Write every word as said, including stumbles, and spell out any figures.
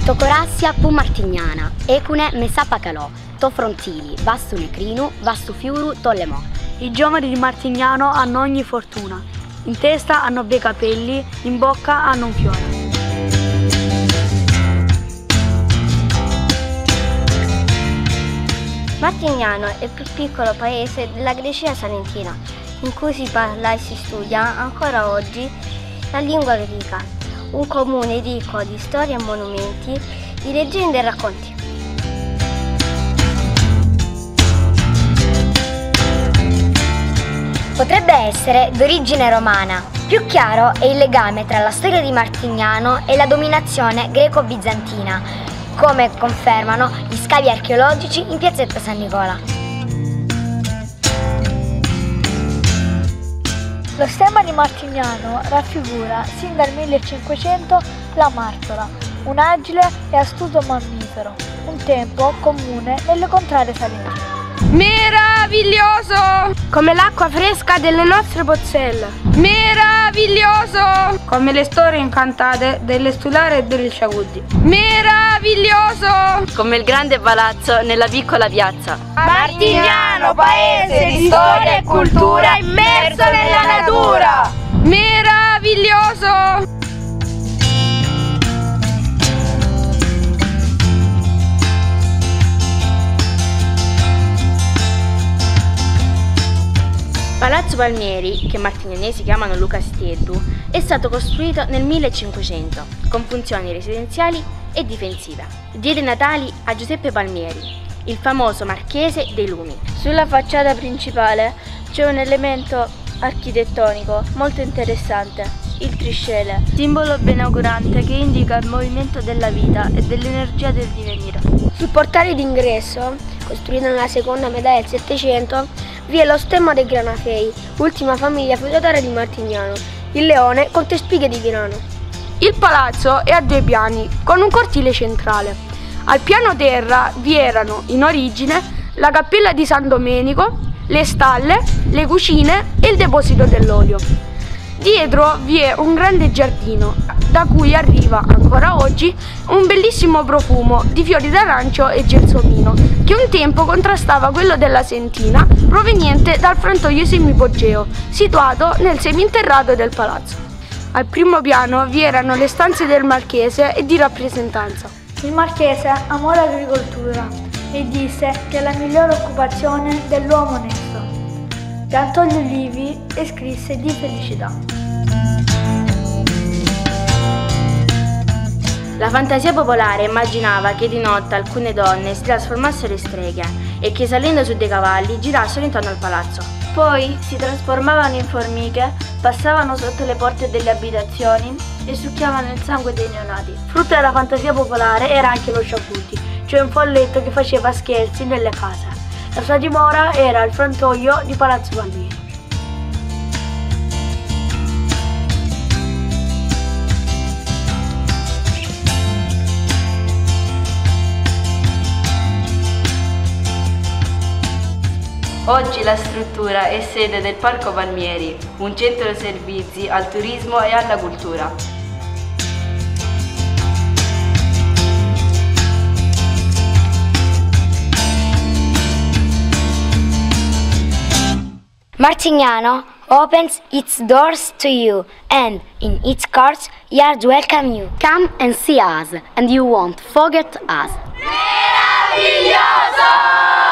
Tocorassia pu Martignana, ecune me sapacalò, to frontili, vastu necrinu, vastu fiuru, tollemò. I giovani di Martignano hanno ogni fortuna, in testa hanno bei capelli, in bocca hanno un fiore. Martignano è il più piccolo paese della Grecia salentina, in cui si parla e si studia ancora oggi la lingua greca, un comune ricco di storie e monumenti, di leggende e racconti. Potrebbe essere d'origine romana. Più chiaro è il legame tra la storia di Martignano e la dominazione greco-bizantina, come confermano gli scavi archeologici in piazzetta San Nicola. Lo stemma di Martignano raffigura sin dal millecinquecento la martola, un agile e astuto mammifero, un tempo comune nelle contrade salentine. Meraviglioso! Come l'acqua fresca delle nostre pozzelle. Meraviglioso! Come le storie incantate delle Stulare e delle Sciaguddi. Meraviglioso! Come il grande palazzo nella piccola piazza. Martignano, paese di storia e cultura immerso nella natura! Meraviglioso! Palazzo Palmieri, che i martignanesi chiamano Lucasteddu, è stato costruito nel millecinquecento con funzioni residenziali e difensive. Diede i natali a Giuseppe Palmieri, il famoso marchese dei lumi. Sulla facciata principale c'è un elemento architettonico molto interessante, il triscele, simbolo benaugurante che indica il movimento della vita e dell'energia del divenire. Sul portale d'ingresso, costruito nella seconda metà del Settecento, vi è lo stemma dei Granafei, ultima famiglia feudataria di Martignano, il leone con te spighe di grano. Il palazzo è a due piani, con un cortile centrale. Al piano terra vi erano, in origine, la cappella di San Domenico, le stalle, le cucine e il deposito dell'olio. Dietro vi è un grande giardino, da cui arriva ancora oggi un bellissimo profumo di fiori d'arancio e gelsomino, che un tempo contrastava quello della sentina proveniente dal frantoio semipogeo, situato nel seminterrato del palazzo. Al primo piano vi erano le stanze del marchese e di rappresentanza. Il marchese amò l'agricoltura e disse che è la migliore occupazione dell'uomo onesto. Piantò gli ulivi e scrisse di felicità. La fantasia popolare immaginava che di notte alcune donne si trasformassero in streghe e che salendo su dei cavalli girassero intorno al palazzo. Poi si trasformavano in formiche, passavano sotto le porte delle abitazioni e succhiavano il sangue dei neonati. Frutto della fantasia popolare era anche lo sciabuti, cioè un folletto che faceva scherzi nelle case. La sua dimora era il frantoio di Palazzo Palmieri. Oggi la struttura è sede del Parco Palmieri, un centro servizi al turismo e alla cultura. Martignano opens its doors to you, and in its courts yards welcome you. Come and see us, and you won't forget us. Meraviglioso!